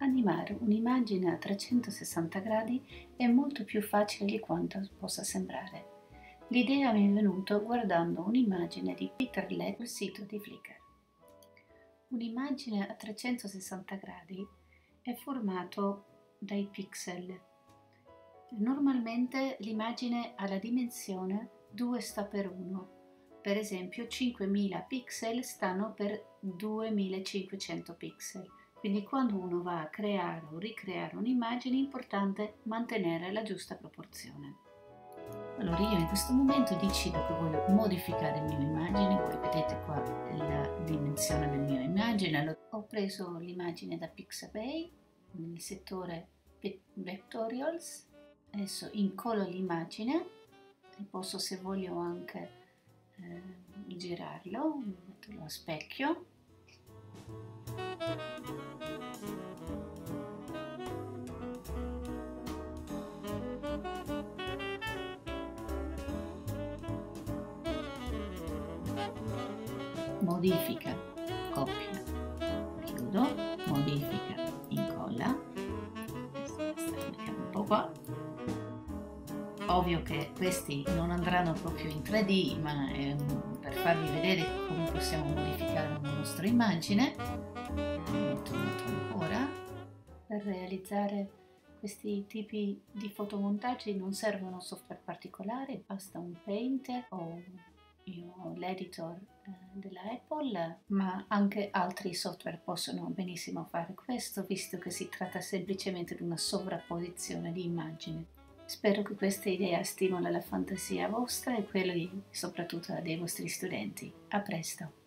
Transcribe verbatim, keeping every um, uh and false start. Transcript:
Animare un'immagine a trecentosessanta gradi è molto più facile di quanto possa sembrare. L'idea mi è venuta guardando un'immagine di Peter Lett sul sito di Flickr. Un'immagine a trecentosessanta gradi è formato dai pixel. Normalmente l'immagine ha la dimensione due sta per uno. Per esempio cinquemila pixel stanno per duemilacinquecento pixel. Quindi quando uno va a creare o ricreare un'immagine è importante mantenere la giusta proporzione. Allora io in questo momento decido che voglio modificare il mio immagine. Voi vedete qua la dimensione del mio immagine. Allora, ho preso l'immagine da Pixabay nel settore Vectorials. Adesso incollo l'immagine e posso, se voglio, anche eh, girarlo, metterlo a specchio. Modifica, copia, chiudo, modifica, incolla. Mettiamo un po' qua. Ovvio che questi non andranno proprio in tre D, ma è per farvi vedere come possiamo modificare la nostra immagine. Metto ancora. Per realizzare questi tipi di fotomontaggi non servono software particolari, basta un Paint o io ho l'editor eh, della Apple, ma anche altri software possono benissimo fare questo, visto che si tratta semplicemente di una sovrapposizione di immagini. Spero che questa idea stimoli la fantasia vostra e quella di, soprattutto dei vostri studenti. A presto!